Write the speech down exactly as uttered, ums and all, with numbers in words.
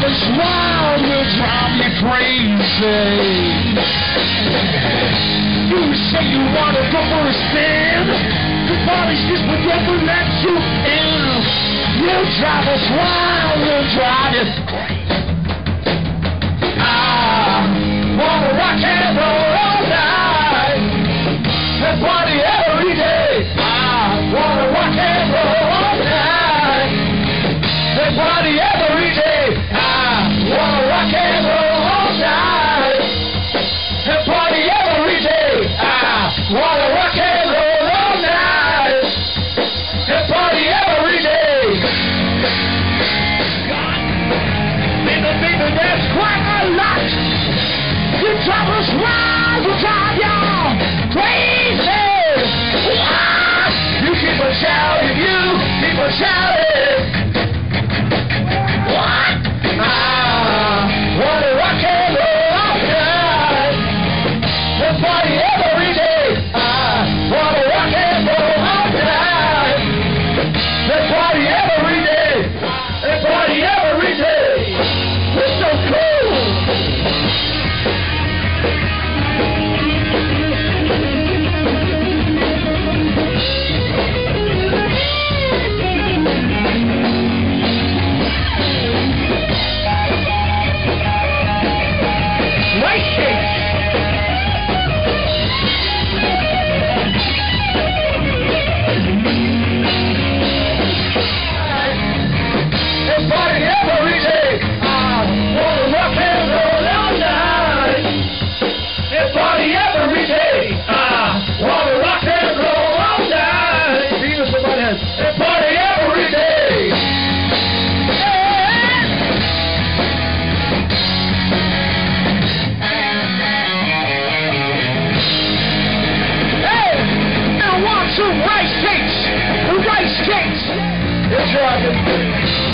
travel's wild will drive you crazy. You say you wanna go for a spin, the party's just would never let you in. Your travel's wild will drive you crazy. I wanna rock and roll all night and party every day. I wanna rock and roll all night and party every day. I wanna rock and roll all night and party every day. I wanna rock and roll all night and party every day. Baby, baby, that's quite a lot. You travel's wild, you drive y'all crazy. Ah, you keep on shouting, you keep on shouting. What? I wanna rock and roll all night and party every day. I wanna rock and roll all night and party every day. And party every day. It's so cool. Rice cakes, rice cakes. It's right.